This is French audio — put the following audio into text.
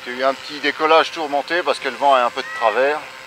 J'ai eu un petit décollage tourmenté parce que le vent est un peu de travers.